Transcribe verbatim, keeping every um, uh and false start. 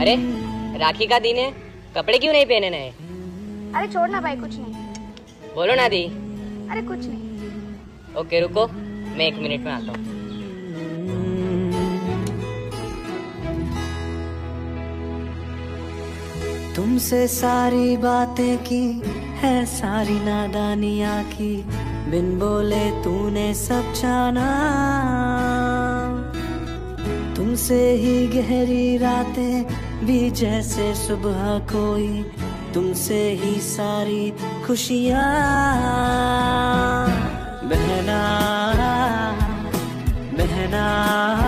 अरे राखी का दिन है, कपड़े क्यों नहीं पहने नए? अरे छोड़ ना भाई, कुछ नहीं। बोलो ना दी। अरे कुछ नहीं। ओके रुको, मैं एक मिनट में आता हूँ। तुमसे सारी बातें की है, सारी नादानियाँ की, बिन बोले तूने सब जाना। तुमसे ही गहरी रातें भी जैसे सुबह कोई, तुमसे ही सारी खुशियाँ। बहना बहना